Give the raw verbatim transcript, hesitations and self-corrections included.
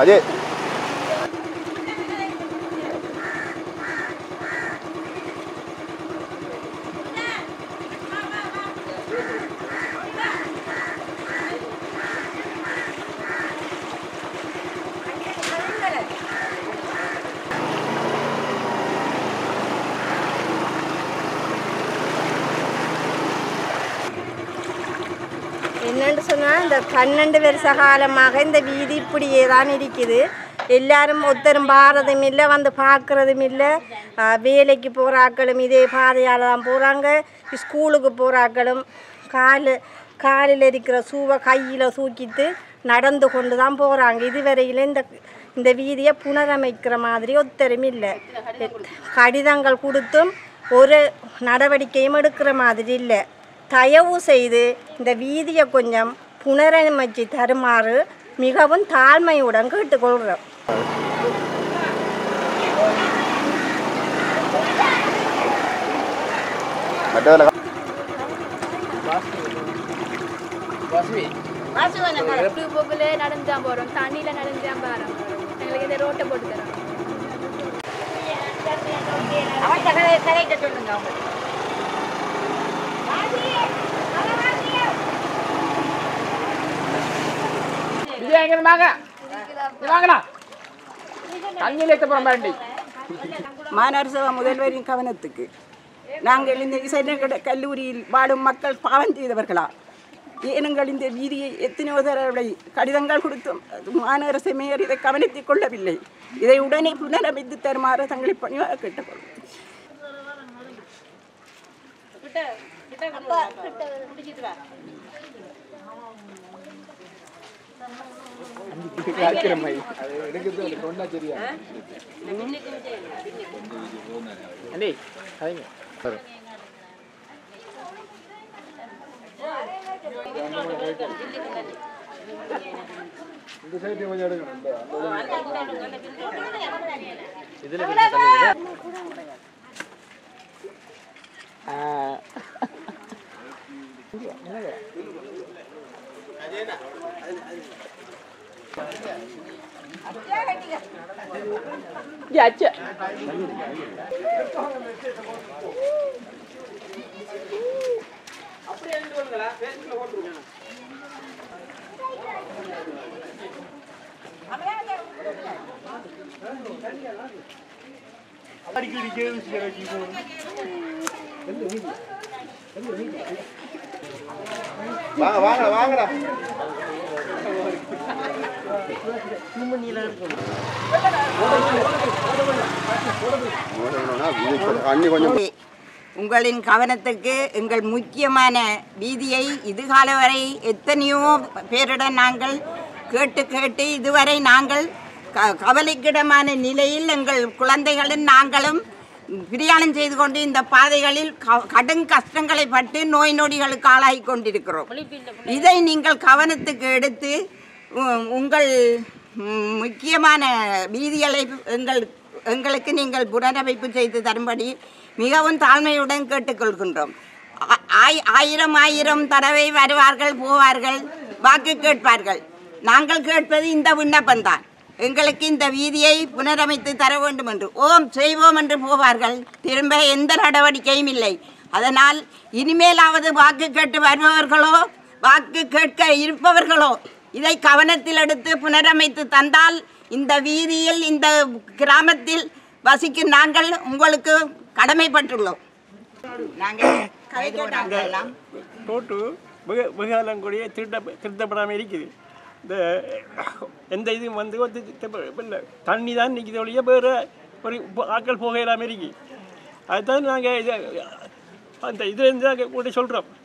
அஜய் என்னென்னு சொன்னால் இந்த பன்னெண்டு வருஷ காலமாக இந்த வீதி இப்படியே தான் இருக்குது. எல்லாரும் ஒருத்தரும் பாரதும் இல்லை, வந்து பார்க்குறதும் இல்லை. வேலைக்கு போகிற ஆட்களும் இதே பாதையால் தான் போகிறாங்க. ஸ்கூலுக்கு போகிற ஆட்களும் கால் காலில் இருக்கிற சூவை கையில் தூக்கிட்டு நடந்து கொண்டு தான் போகிறாங்க. இதுவரையில் இந்த இந்த வீதியை புனரமைக்கிற மாதிரி ஒருத்தரும் இல்லை. கடிதங்கள் கொடுத்தும் ஒரு நடவடிக்கையும் எடுக்கிற மாதிரி இல்லை. தயவு செய்து இந்த வீதியை கொஞ்சம் புனரமைச்சு தருமாறு மிகவும் தாழ்மையுடன் கேட்டுக்கொள்கிறோம். நடந்துதான் போறோம், தண்ணியில நடந்துதான் போறோம். எங்களுக்கு இந்த ரோட்டை போட்டு தரோம். மாநகர முதல்வரின் கவனத்துக்கு நாங்கள் இந்த இசைநகர கல்லூரியில் வாழும் மக்கள் பாவம் செய்தவர்களா? ஏனெங்கள் இந்த வீதியை எத்தனையோ தடவை கடிதங்கள் கொடுத்தும் மாநகர மேயர் இதை கவனித்துக் கொள்ளவில்லை. இதை உடனே புனரமைத்து தருமாறு தங்களை பணிவாக கேட்டுக்கொள்ளும். வாங்க வாங்க வாங்கடா உங்களின் கவனத்துக்கு எங்கள் முக்கியமான வீதியை இதுகால வரை எத்தனையோ பேரிடம் நாங்கள் கேட்டு கேட்டு இதுவரை நாங்கள் க கவலைக்கிடமான நிலையில் எங்கள் குழந்தைகளும் நாங்களும் பிரயாணம் செய்து கொண்டு இந்த பாதைகளில் கடும் கஷ்டங்களை பட்டு நோய் நொடிகளுக்கு ஆளாகி கொண்டிருக்கிறோம். இதை நீங்கள் கவனத்துக்கு எடுத்து உங்கள் முக்கியமான வீதிகளை எங்கள் எங்களுக்கு நீங்கள் புனரமைப்பு செய்து தரும்படி மிகவும் தாழ்மையுடன் கேட்டுக்கொள்கின்றோம். ஆயிரம் ஆயிரம் தடவை வருவார்கள், போவார்கள், வாக்கு கேட்பார்கள். நாங்கள் கேட்பது இந்த விண்ணப்பம்தான். எங்களுக்கு இந்த வீதியை புனரமைத்து தர வேண்டும் என்று ஓம் செய்வோம் என்று போவார்கள். திரும்ப எந்த நடவடிக்கையும் இல்லை. அதனால் இனிமேலாவது வாக்கு கேட்டு வருபவர்களோ வாக்கு கேட்க இருப்பவர்களோ இதை கவனத்தில் எடுத்து புனரமைத்து தந்தால் இந்த வீதியில் இந்த கிராமத்தில் வசிக்கும் நாங்கள் உங்களுக்கு கடமைப்பட்டுள்ளோம். நாங்கள் ரோட்டு வெகுகாலம் கூடிய திருட்ட திருத்தப்படாமல் இருக்குது. இந்த எந்த இதுவும் வந்து இல்லை, தண்ணி தான் நிற்கிது ஒழிய வேறு ஒரு ஆட்கள் போக இல்லாமல் இருக்கு. அதுதான் நாங்கள் இதை அந்த இதுலேருந்து கூட சொல்கிறோம்.